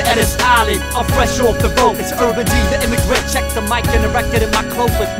Ellis Island, I'm fresh off the boat. It's Urban D, the immigrant. Check the mic and the record in my clothes with